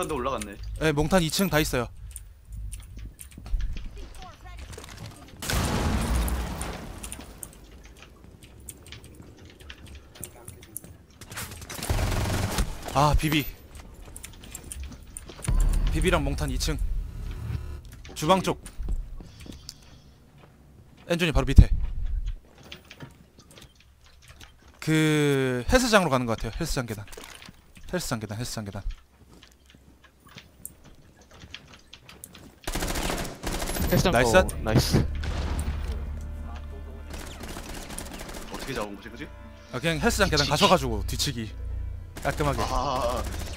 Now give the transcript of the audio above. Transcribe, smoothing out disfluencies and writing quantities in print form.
도 올라갔네. 네, 몽탄 2층 다 있어요. 아, 비비랑 몽탄 2층 주방 쪽. 엔준이 바로 밑에. 그 헬스장으로 가는 것 같아요. 헬스장 계단. 헬스장 계단. 헬스장 나이스. 거 나이스. 어떻게 잡은 거지, 그지? 아, 그냥 헬스장 계단 가셔가지고 뒤치기 깔끔하게. 아,